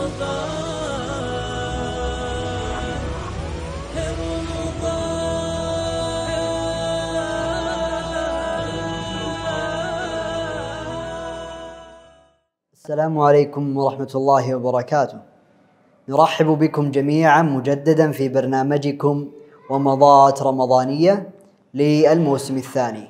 السلام عليكم ورحمة الله وبركاته. نرحب بكم جميعا مجددا في برنامجكم ومضات رمضانية للموسم الثاني،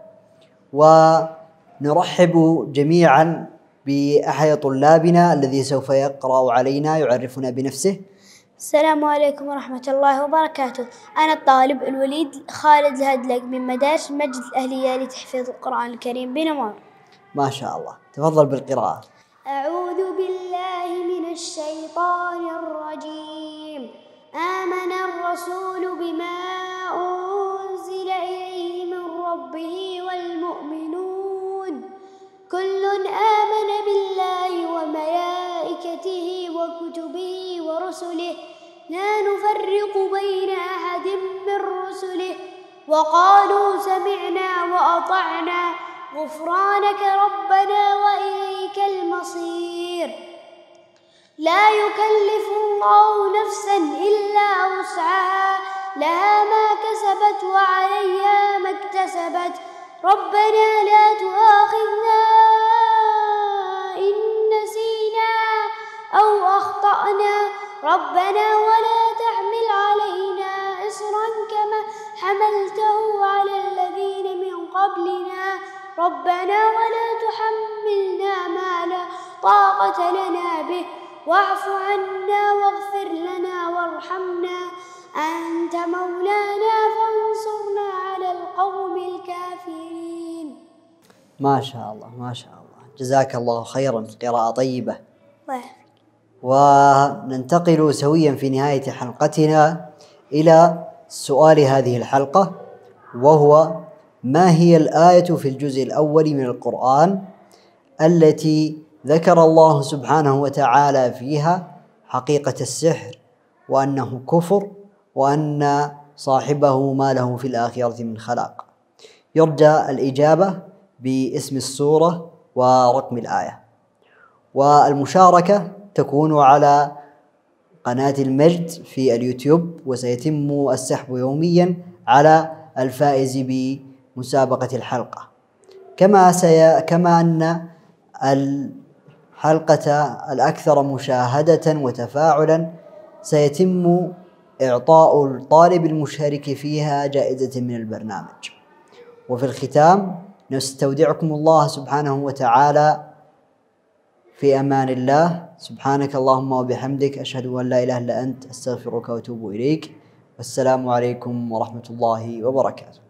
ونرحب جميعا بأحد طلابنا الذي سوف يقرأ علينا يعرفنا بنفسه. السلام عليكم ورحمة الله وبركاته. أنا الطالب الوليد خالد الهدلق من مدارس المجد الأهلية لتحفيظ القرآن الكريم بنمار. ما شاء الله، تفضل بالقراءة. أعوذ بالله من الشيطان الرجيم. آمن الرسول بما أنزل إليه من ربه والمؤمنون كل آمن بالله وملائكته وكتبه ورسله لا نفرق بين أحد من رسله وقالوا سمعنا وأطعنا غفرانك ربنا وإليك المصير. لا يكلف الله نفسا إلا وسعها لها ما كسبت وعليها ما اكتسبت ربنا لا تؤاخذنا إن نسينا أو أخطأنا ربنا ولا تحمل علينا إصرا كما حملته على الذين من قبلنا ربنا ولا تحملنا ما لا طاقة لنا به واعف عنا واغفر لنا وارحمنا أنت مولانا فانصرنا على القوم الكافرين. ما شاء الله ما شاء الله، جزاك الله خيرا، قراءة طيبة. وننتقل سويا في نهاية حلقتنا إلى سؤال هذه الحلقة، وهو: ما هي الآية في الجزء الأول من القرآن التي ذكر الله سبحانه وتعالى فيها حقيقة السحر وأنه كفر وأن صاحبه ما له في الآخرة من خلاق؟ يرجى الإجابة باسم السورة ورقم الآية، والمشاركة تكون على قناة المجد في اليوتيوب، وسيتم السحب يوميا على الفائز بمسابقة الحلقة. كما أن الحلقة الأكثر مشاهدة وتفاعلا سيتم إعطاء الطالب المشارك فيها جائزة من البرنامج. وفي الختام نستودعكم الله سبحانه وتعالى في أمان الله. سبحانك اللهم وبحمدك، أشهد أن لا إله إلا أنت، أستغفرك وأتوب إليك. والسلام عليكم ورحمة الله وبركاته.